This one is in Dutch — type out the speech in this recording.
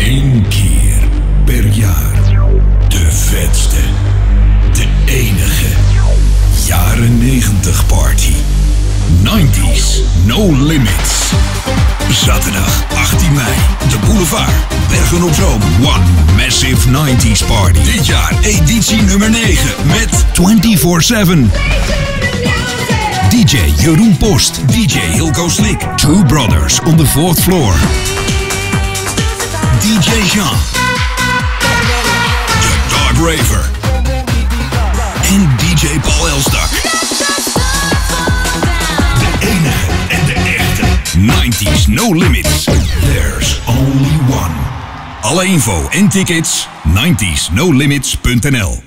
Eén keer per jaar. De vetste. De enige. Jaren 90 party. 90s No Limits. Zaterdag 18 mei. De Boulevard. Bergen op Zoom. One Massive 90s Party. Dit jaar editie nummer 9. Met 24/7. DJ Jeroen Post. DJ Hilco Slick. Two Brothers on the 4th floor. DJ Jean. The Dark Raver. En DJ Paul Elstak. De enige en de echte 90s No Limits. There's only one. Alle info en tickets 90snolimits.nl